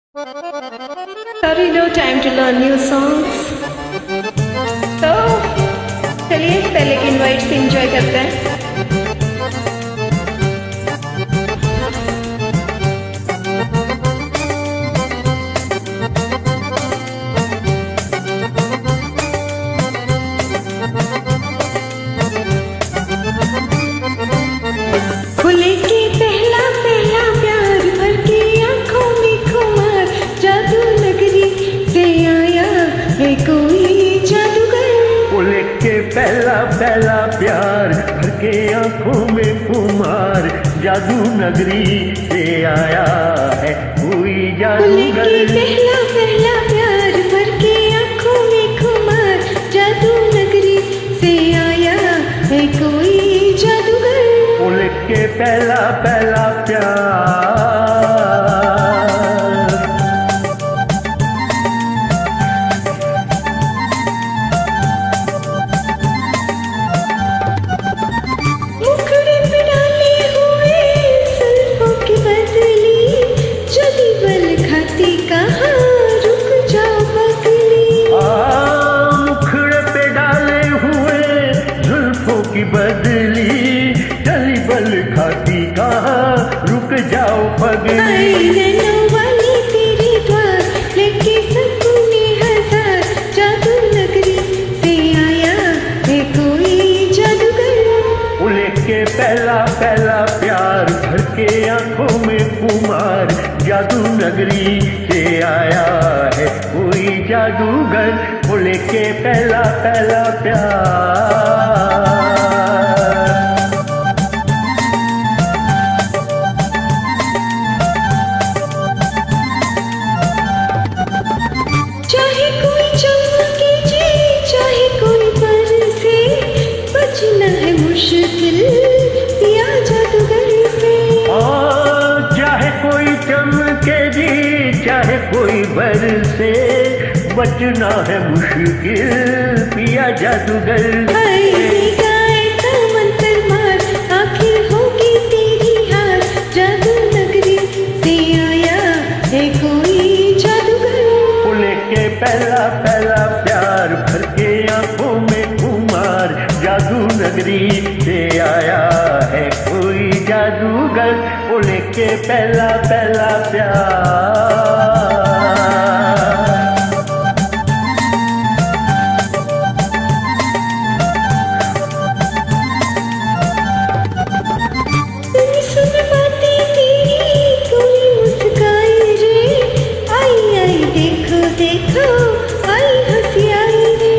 Sorry, no time to learn new songs. तो चलिए पहले के इनवाइट से एंजॉय करते हैं। खुले के पहला पहला प्यार भर के आंखों में खुमार, जादू नगरी से आया है कोई जादूगर। खुले के पहला पहला प्यार भर के आंखों में खुमार, जादू नगरी से आया है कोई जादूगर। खुले के पहला पहला प्यार भर के आंखों में खुमार, जादू नगरी से आया है कोई जादूगर। खुले के पहला पहला प्यार मुखड़े पे डाले हुए जुल्फों की बदली, चली बल खाती कहाँ रुक जाओ पगली। मुखड़े पे डाले हुए जुल्फों की बदली, चली बल खाती कहाँ रुक जाओ पगली। नैनों वाली तेरी द्वार लेके सपने हजार, जादू नगरी से आया है कोई जादूगर। खुले के पहला पहला प्यार भर के आंखों में खुमार, जादू नगरी से आया है कोई जादूगर। खुले के पहला पहला प्यार चाहे कोई चमके जी चाहे कोई बरसे, बचना है मुश्किल पिया जादूगर से। चाहे कोई चमके जी चाहे कोई बरसे, बचना है मुश्किल पिया जादूगर से। ऐसा मंत्र मार आखिर होगी तेरी हार, जादू नगरी से आया है कोई जादूगर। खुले के पहला पहला प्यार भर के आंखों में खुमार, जादू नगरी से आया है कोई जादूगर। खुले के पहला पहला प्यार सुन बातें तेरी कोई मुस्काई रे, आई आई देखो देखो आई हंसी आई रे।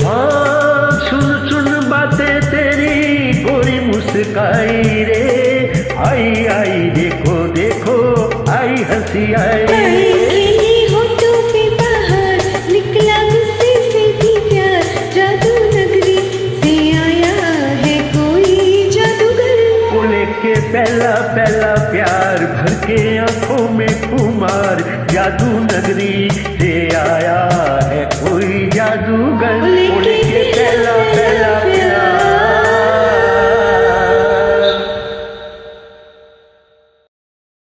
सुन बातें तेरी कोई मुस्काई रे, आई आई देखो देखो आई हंसी आई खेली होठों पे बाहर निकला गुस्से से भी प्यार, जादू नगरी से आया है कोई जादूगर। खुले के पहला पहला प्यार भर के आंखों में खुमार, जादू नगरी से आया